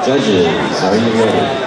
Judges, are you ready?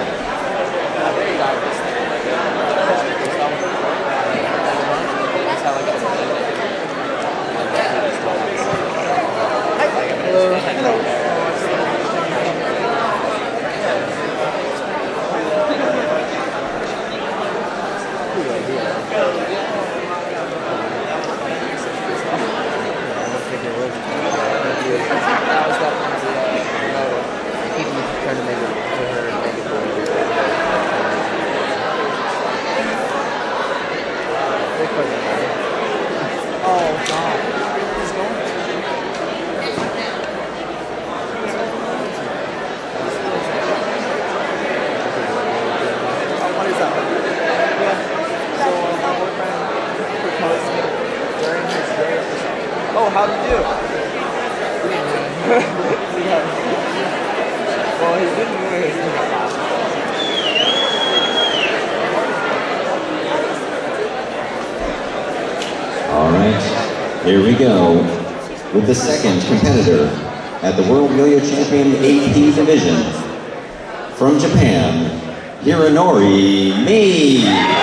Oh, how'd you do? Well, he didn't know his All right, here we go with the second competitor at the World Yo-Yo Champion AP division. From Japan, Hironori Mii.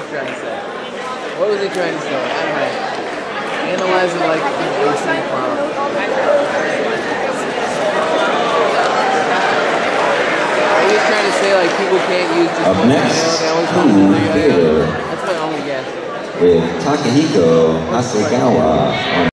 trying to say? What was he trying to say? I don't know. Analyzing like the AC model. Are you trying to say like people can't use just Up one next, video? They always Kung want to do the Theater That's my only guess. with Takahiko Hasegawa on